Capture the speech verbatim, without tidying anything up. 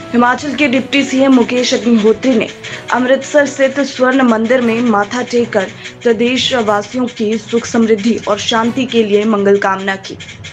हिमाचल के deputy CM Mukesh Agnihotri ने अमृतसर स्थित स्वर्ण मंदिर में माथा टेक कर प्रदेश वासियों की सुख समृद्धि और शांति के लिए मंगल कामना की।